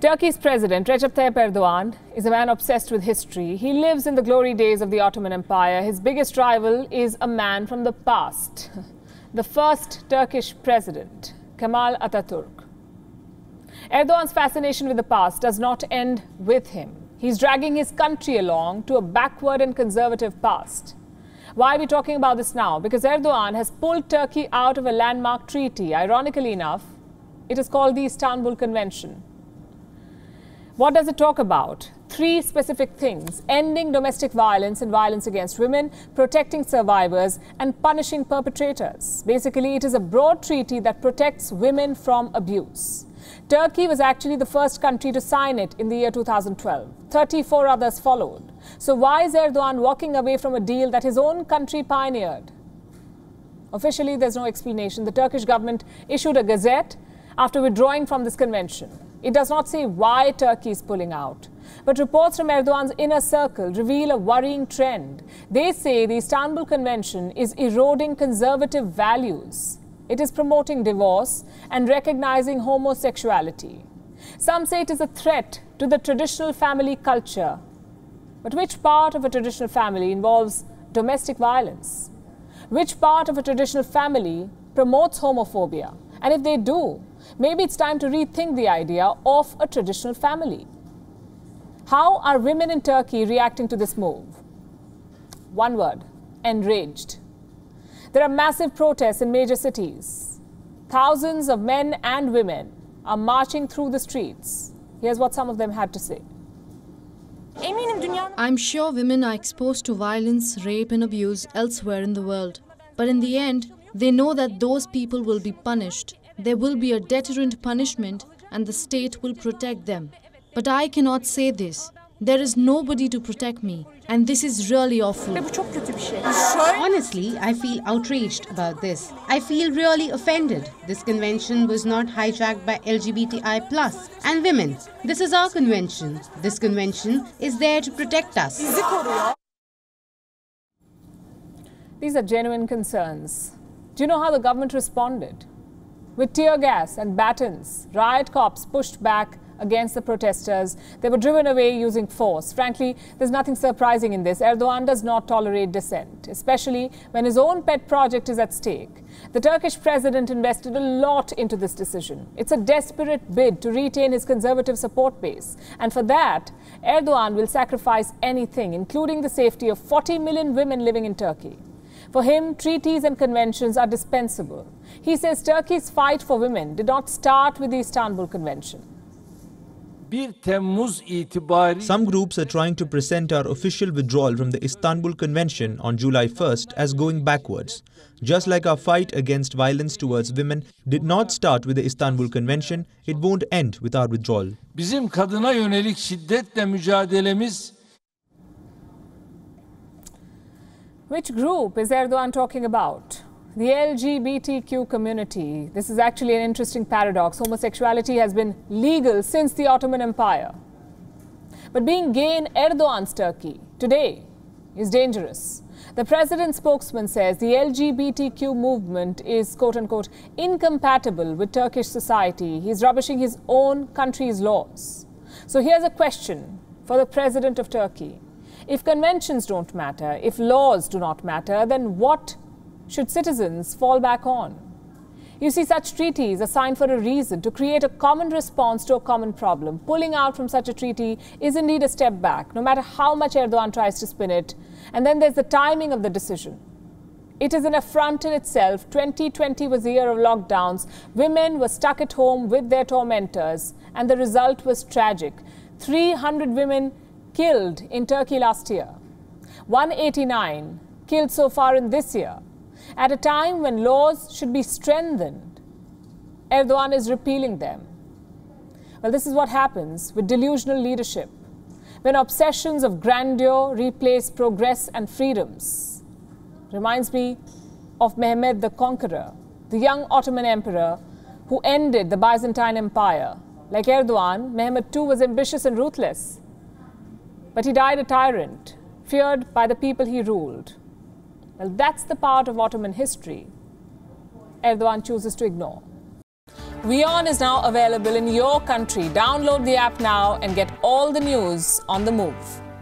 Turkey's president, Recep Tayyip Erdogan, is a man obsessed with history. He lives in the glory days of the Ottoman Empire. His biggest rival is a man from the past, the first Turkish president, Kemal Atatürk. Erdogan's fascination with the past does not end with him. He's dragging his country along to a backward and conservative past. Why are we talking about this now? Because Erdogan has pulled Turkey out of a landmark treaty. Ironically enough, it is called the Istanbul Convention. What does it talk about? 3 specific things: ending domestic violence and violence against women, protecting survivors, and punishing perpetrators. Basically, it is a broad treaty that protects women from abuse. Turkey was actually the first country to sign it in the year 2012. 34 others followed. So why is Erdogan walking away from a deal that his own country pioneered? Officially, there's no explanation. The Turkish government issued a gazette after withdrawing from this convention. It does not say why Turkey is pulling out. But reports from Erdogan's inner circle reveal a worrying trend. They say the Istanbul Convention is eroding conservative values. It is promoting divorce and recognizing homosexuality. Some say it is a threat to the traditional family culture. But which part of a traditional family involves domestic violence? Which part of a traditional family promotes homophobia? And if they do, maybe it's time to rethink the idea of a traditional family. How are women in Turkey reacting to this move? One word: enraged. There are massive protests in major cities. Thousands of men and women are marching through the streets. Here's what some of them had to say. I'm sure women are exposed to violence, rape and abuse elsewhere in the world. But in the end, they know that those people will be punished. There will be a deterrent punishment and the state will protect them. But I cannot say this. There is nobody to protect me. And this is really awful. Honestly, I feel outraged about this. I feel really offended. This convention was not hijacked by LGBTI+ and women. This is our convention. This convention is there to protect us. These are genuine concerns. Do you know how the government responded? With tear gas and batons, riot cops pushed back against the protesters. They were driven away using force. Frankly, there's nothing surprising in this. Erdogan does not tolerate dissent, especially when his own pet project is at stake. The Turkish president invested a lot into this decision. It's a desperate bid to retain his conservative support base. And for that, Erdogan will sacrifice anything, including the safety of 40 million women living in Turkey. For him, treaties and conventions are dispensable. He says Turkey's fight for women did not start with the Istanbul Convention. Some groups are trying to present our official withdrawal from the Istanbul Convention on July 1st as going backwards. Just like our fight against violence towards women did not start with the Istanbul Convention, it won't end with our withdrawal. Bizim kadına yönelik şiddetle mücadelemiz. Which group is Erdogan talking about? The LGBTQ community. This is actually an interesting paradox. Homosexuality has been legal since the Ottoman Empire. But being gay in Erdogan's Turkey today is dangerous. The president's spokesman says the LGBTQ movement is, quote-unquote, incompatible with Turkish society. He's rubbishing his own country's laws. So here's a question for the president of Turkey. If conventions don't matter, if laws do not matter, then what should citizens fall back on? You see, such treaties are signed for a reason, to create a common response to a common problem. Pulling out from such a treaty is indeed a step back, no matter how much Erdogan tries to spin it. And then there's the timing of the decision. It is an affront in itself. 2020 was the year of lockdowns. Women were stuck at home with their tormentors, and the result was tragic. 300 women killed in Turkey last year. 189 killed so far in this year. At a time when laws should be strengthened, Erdogan is repealing them. Well, this is what happens with delusional leadership, when obsessions of grandeur replace progress and freedoms. Reminds me of Mehmed the Conqueror, the young Ottoman emperor who ended the Byzantine Empire. Like Erdogan, Mehmed too was ambitious and ruthless. But he died a tyrant, feared by the people he ruled. Well, that's the part of Ottoman history Erdogan chooses to ignore. WION is now available in your country. Download the app now and get all the news on the move.